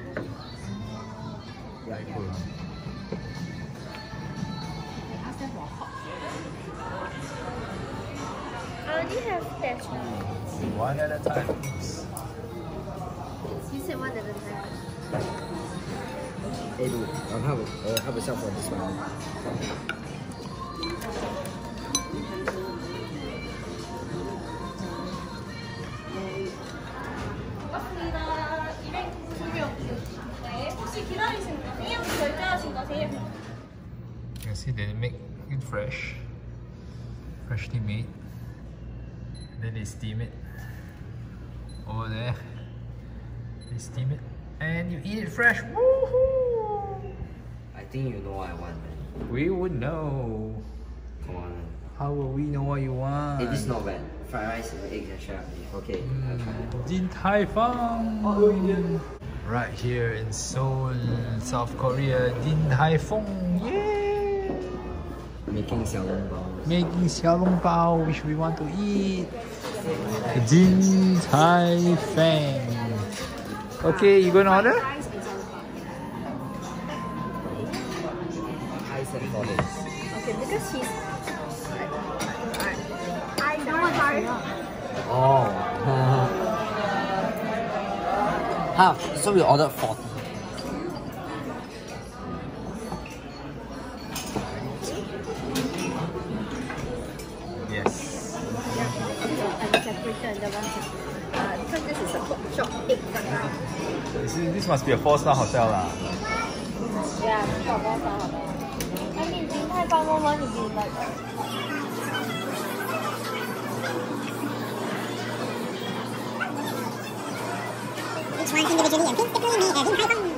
Yeah, Cool. Ask them for hot. I only have that. One at a time, please. You said one at a time. Hey, dude, help yourself on this one. 반갑습니다. 202명. 네, 혹시 기다리시는 거세요? 결제하신 거세요? You can see they make it freshly made. Then they steam it. Over there, they steam it, and you eat it fresh. Woohoo! I think you know what I want, man. We would know. Come on. How will we know what you want? Hey, this is not bad. Fried rice and eggs and share. Okay, I'll try it. Din Tai Fung. Oh, yeah. Right here in Seoul, South Korea, Din Tai Fung. Yay! Making xiaolongbao. Making xiaolongbao, which we want to eat. Din Tai Fung. Okay, you gonna order? Ice and olives. Okay, because he's. I don't want hurry. Oh. Half. So we ordered 40. Yes. I'm separated. The one because this is a pork chop egg. This must be a 4-star hotel lah. Yeah, for one hotel. I mean, Din Tai Fung won't want to be like. Each one individually and crispily made as in Tai Fung.